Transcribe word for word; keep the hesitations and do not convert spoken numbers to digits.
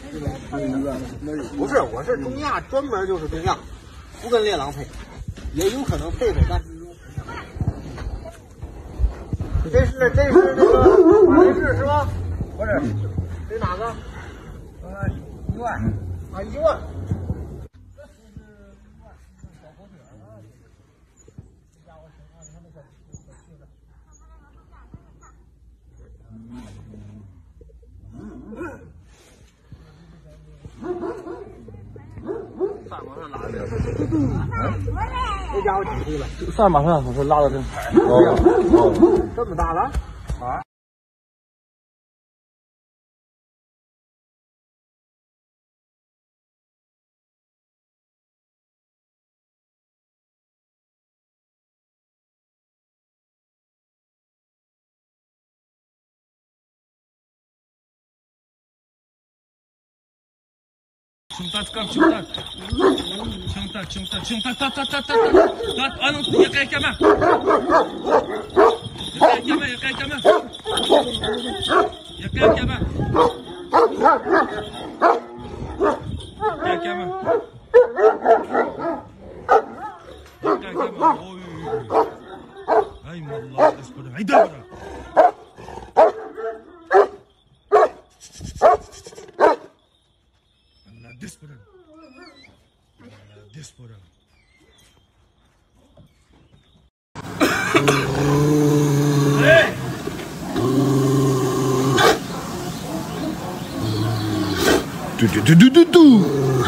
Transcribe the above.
不是，我是中亚，专门就是中亚，不跟猎狼配，也有可能配配，但是这是这是那个马来士是吧？不是，这哪个？呃，一万啊，一万。 这家伙几岁了？ 上马上是拉的正。哦， 这么大了啊！ Чемтат, как чемтат? Чемтат, чемтат, чемтат, тат, тат, тат, тат, тат, а ну, якая кема? Якая кема, якая кема? Якая кема? Якая кема? Якая кема? Ой, ай, малла, господи, ай, добра! Диспора. Диспора. Эй! Ду-ду-ду-ду-ду!